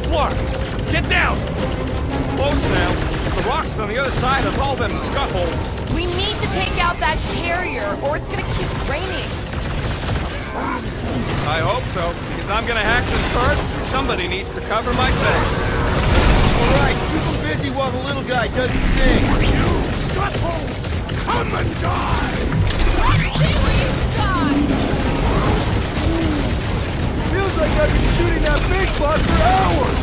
floor! Get down! Close now. The rocks on the other side of all them scuttholes. We need to take out that carrier, or it's gonna keep raining. I hope so, because I'm gonna hack the turrets. Somebody needs to cover my face. Alright, keep him busy while the little guy does his thing. You scuttholes! Come and die! Let's see what you've got! Feels like I've been shooting that big bot for hours!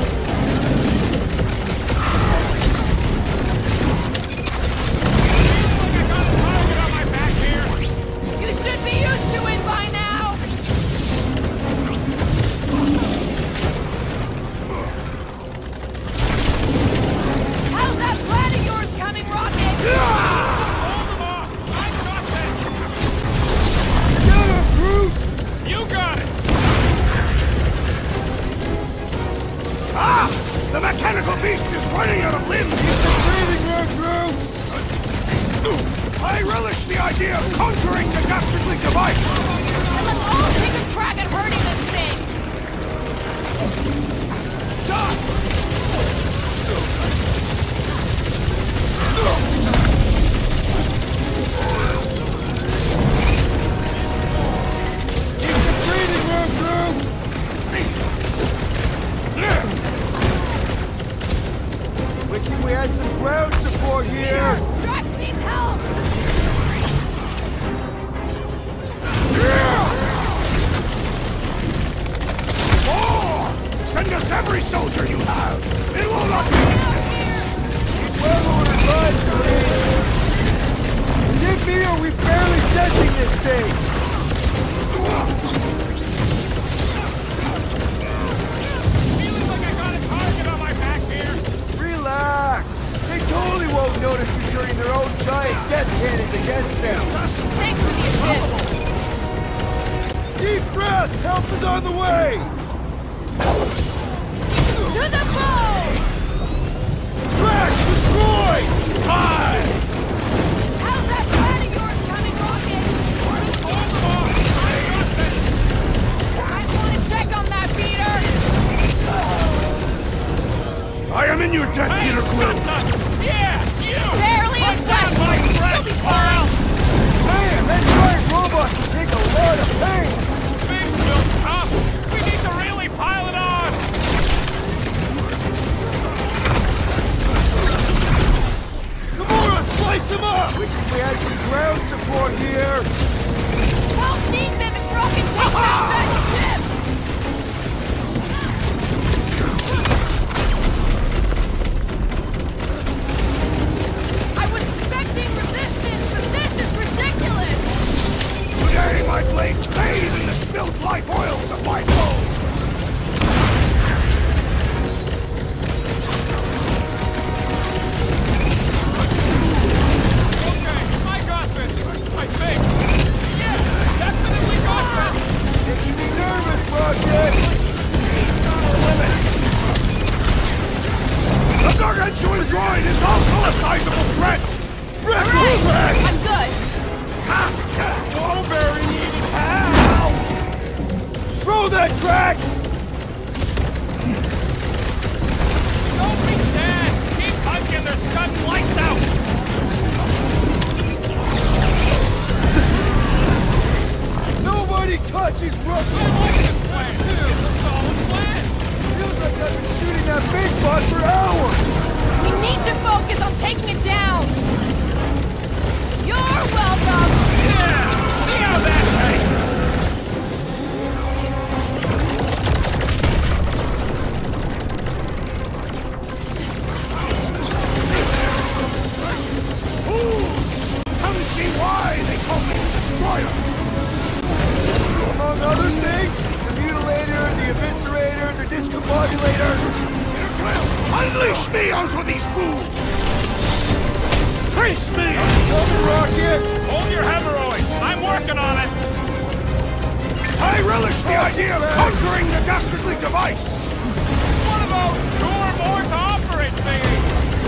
You should be used to it by now! How's that plan of yours coming, Rocket? Hold them off! I got this! Get him, Groot! You got it! Ah! The mechanical beast is running out of limbs! Keep the breathing room, Groot! I relish the idea of conquering the dastardly device! And let's all take a crack at hurting this thing! Doc! Keep the breathing room, Groot! Wishing we had some ground support here! Drax needs help! More! Send us every soldier you have! It will not be Well-ordered lives, please! Is it me or are we barely denting this thing? feeling like I got a target on my back here! Relax! They totally won't notice you turning their own giant death cannons against them! Thanks for the assist! Deep breaths! Help is on the way! To the bow! Drax destroyed! Hi! How's that plan of yours coming, Rocket? Hold them off! I got this! Might want to check on that, Peter! I am in your debt, Peter Quill! Yeah! You! Barely a That's my question! friend! You'll be fine! Man, that giant robot can take a lot of pain! Things will tough! We need to really pile it on! Gamora, slice him up! Wishing we had some ground support here! We'll need them if Rocket takes out that ship! I was expecting resistance, but this is ridiculous! Today my blades bathe in the spilled life oils of my foes! Okay, I got this! I think! Yeah! Definitely got this! Making me nervous, Rocket! The gargantuan droid is also a sizable threat! Alright! I'm good! Wallberry needed help! Throw that, Drax! Don't be sad! Keep hunting, they're stunning lights out! Nobody touches I Rocket! like this plan! It's a solid plan! Feels like I've been shooting that big bot for hours! We need to focus on taking it down! You're welcome! Yeah! See how that tastes! Fools! Come see why they call me the Destroyer! Among other things, the Mutilator, the Eviscerator, the Discombobulator. Peter Quill, unleash me onto these fools! Face me! Cover, Rocket! Hold your hemorrhoids! I'm working on it! I relish the idea of conquering the dastardly device! One of those two or more to operate thingies!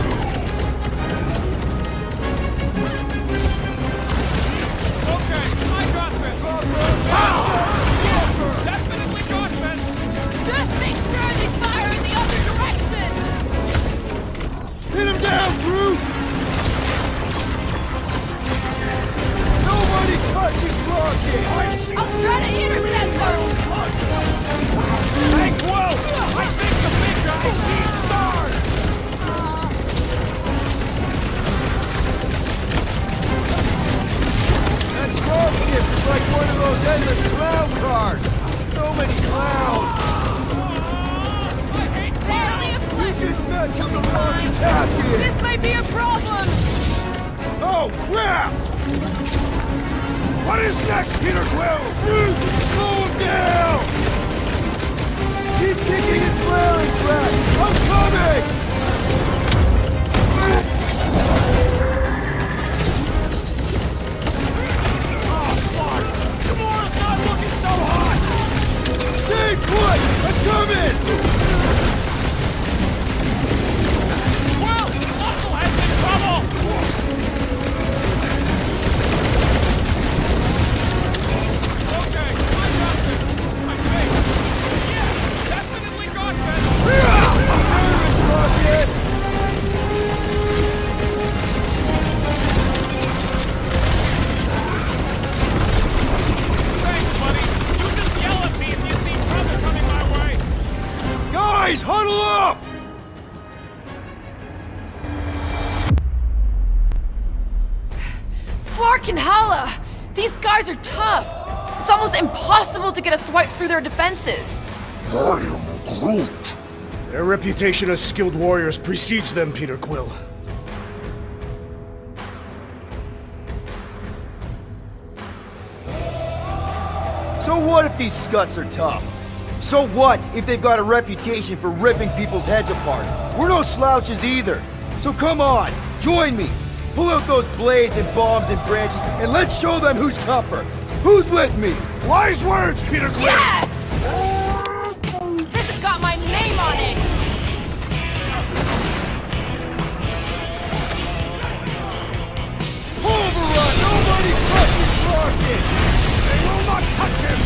Okay, I got this! Yeah, definitely got this! Just make sure they fire in the other You'll be fine. This might be a problem! Oh, crap! What is next, Peter Quill? Slow him down! Keep kicking and flailing, Drax! I'm coming! Oh, fuck! Gamora's not looking so hot! Stay put! I'm coming! Well, Musclehead's in trouble! Okay, I got this. I think. Yeah, definitely got this. Rocket! Thanks, buddy. You just yell at me if you see trouble coming my way. Guys, huddle up! Flark and Hala! These guys are tough! It's almost impossible to get a swipe through their defenses! I am Groot. Their reputation as skilled warriors precedes them, Peter Quill. So what if these scuts are tough? So what if they've got a reputation for ripping people's heads apart? We're no slouches either. So come on, join me. Pull out those blades and bombs and branches, and let's show them who's tougher. Who's with me? Wise words, Peter Quill! Yes! This has got my name on it! Overrun! Nobody touches Rocket! They will not touch him!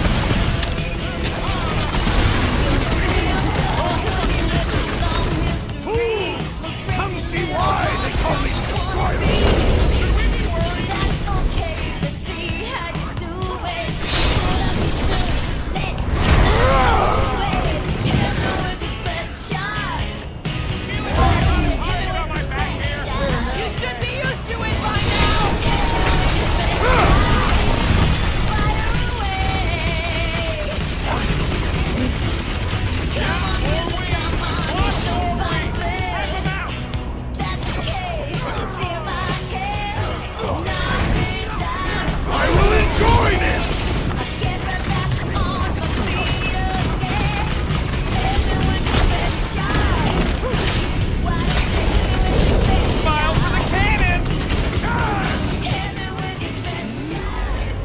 Fools! Come see why they call me the Destroyer! That's okay, let's see how you do it. Let's do it. Best shot. You should be used to it by now! Fire away. Come on, baby, I'm on. Fight back. That's okay. See if I can knock it down. I will enjoy this! Get right back on my feet again. Everyone get best shot. Why don't Smile for the cannon! everyone get best shot?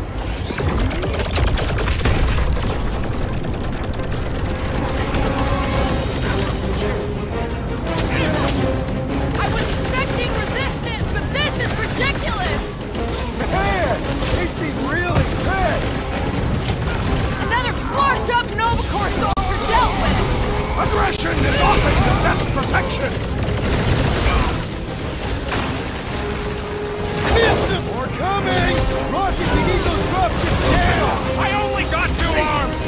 I was expecting resistance, but this is ridiculous! Man, they seem really pissed! Another flarked up Nova Corps soldier dealt with! Aggression is often the best protection! We're coming! Rocket, we need those dropships now! I only got 2 arms!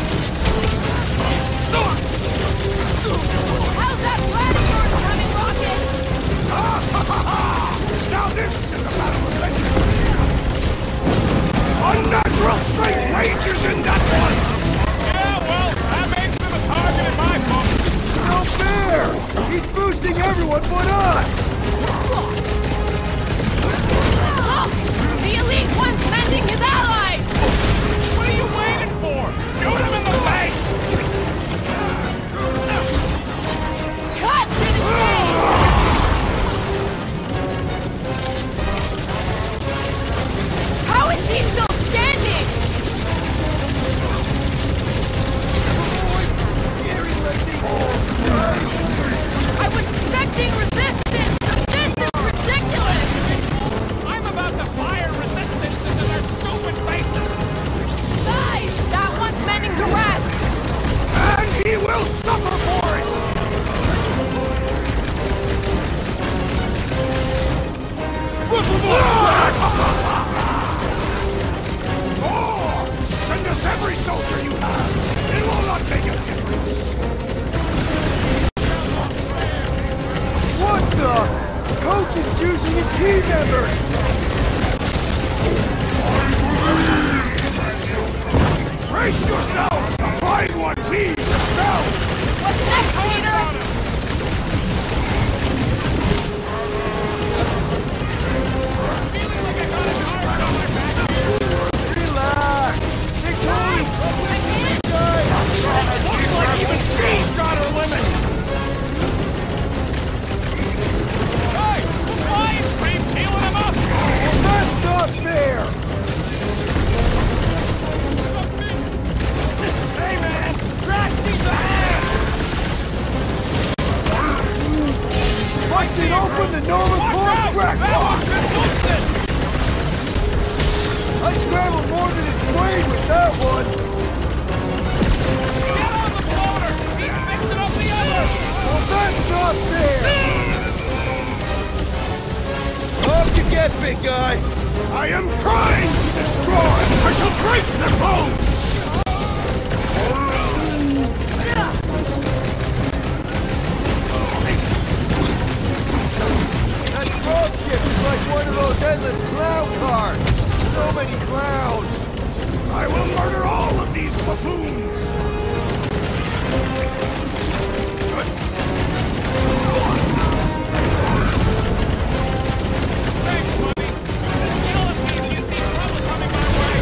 How's that plan of yours coming, Rocket? Now this is a battle of legends! Unnatural strength rages in that one! Yeah, well, that makes him a target in my book! No fair! He's boosting everyone but us! Look! The Elite One's mending his allies! What are you waiting for? Shoot him in the face! Cut to the chase! How is he still standing? I was expecting resistance, but this is ridiculous! I'm about to fire resistance into their stupid faces! Guys, that one's mending the rest! And he will suffer for it! Oh! Send us every soldier you have! It will not make a difference! What the? Coach is choosing his team members! Brace yourself! The Flying One leaves a spell! What's next, Peter? Open the Nova Corps track lock! I scrambled more than his blade with that one! Get on the floater! He's fixing up the other! Well, that's not fair! Up you get, big guy! I am trying to destroy! I shall break their bones! That dropship is like one of those endless clown cars! So many clowns! I will murder all of these buffoons! Thanks, buddy! Just yell at me if you see trouble coming my way!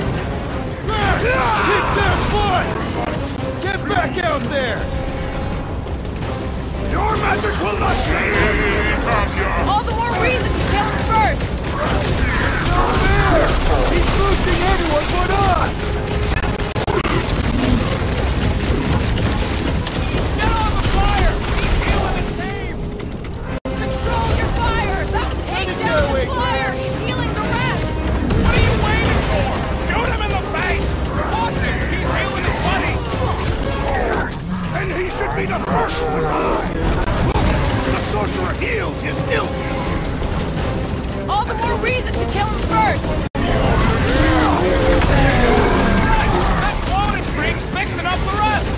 Kick their butts! Get back out there! Your magic will not save me! All the more reason to kill him first! No fair! He's boosting everyone but us! Get on the fire! He's healing and saved! Control your fire! That will take it down that the way, flyer! Travis. He's healing the rest! What are you waiting for? Shoot him in the face! Watch it! He's healing his buddies! And he should be the first to die! The sorcerer heals his ilk! All the more reason to kill him first! That floating freak's fixing up the rest!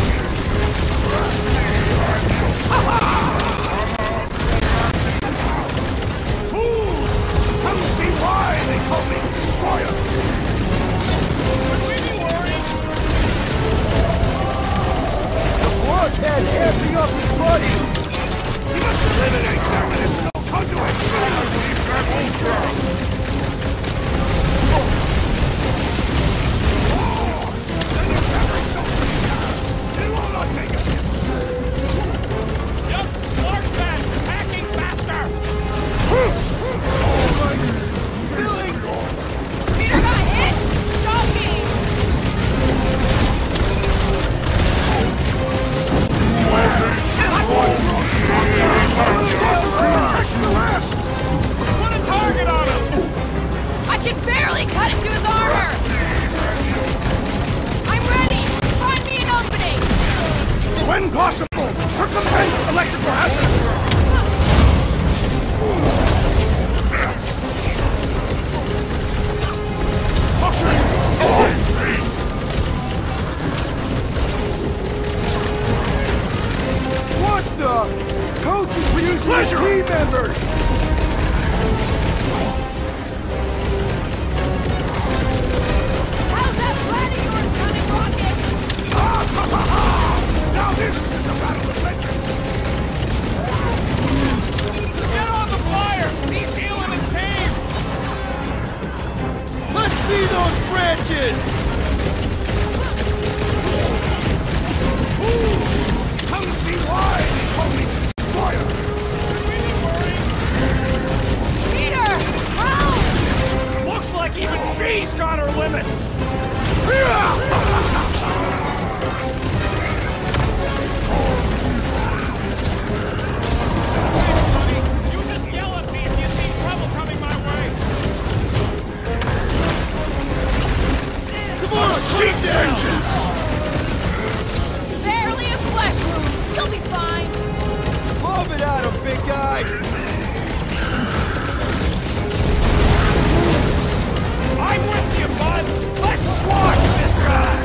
Fools! Come see why they call me Destroyer! Should we be worried? Blockhead's amping up his buddies! We must eliminate their medicinal conduit! It will not make a difference! Yup! Large man! Hacking faster! Peter got hit! Shocking! Takes the rest! Put a target on him! I can barely cut into his armor! I'm ready! Find me an opening! When possible, circumvent electrical hazards! What the? Coach is using his pleasure. team members! How's that plan of yours coming, Rocket? Now this is a battle of legends! Get on the flyer! He's healing his team! Let's see those branches! Fools! Come see why they call me Destroyer! Should we be worried? Peter! Help! Looks like even she's got her limits! You just yell at me if you see trouble coming my way! Come on, Seek vengeance! Barely a flesh wound! You'll be fine! Lob it at him, big guy! I'm with you, bud! Let's squash this guy!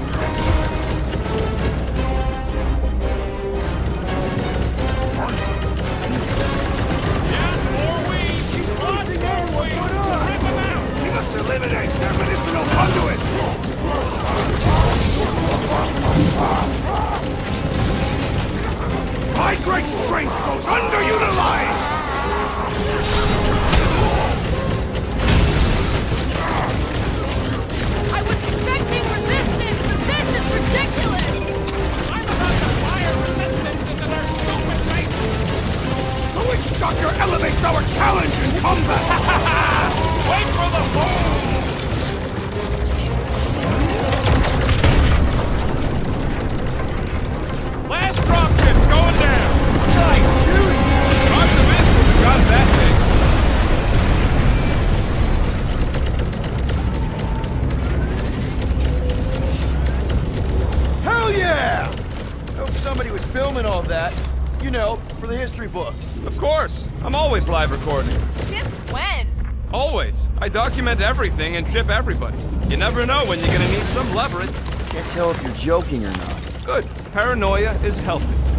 Yeah, more weeds! Lots boosting more everyone weeds! but us. Rip them out! We must eliminate their medicinal conduit! My great strength goes underutilized! I was expecting resistance, but this is ridiculous! I'm about to fire resistance into their stupid faces! The Witch Doctor elevates our challenge in combat! Wait for the boom! Last dropship's going down! Nice shooting! Roger, man! all that. You know, for the history books. Of course. I'm always live recording. Since when? Always. I document everything and ship everybody. You never know when you're gonna need some leverage. Can't tell if you're joking or not. Good. Paranoia is healthy.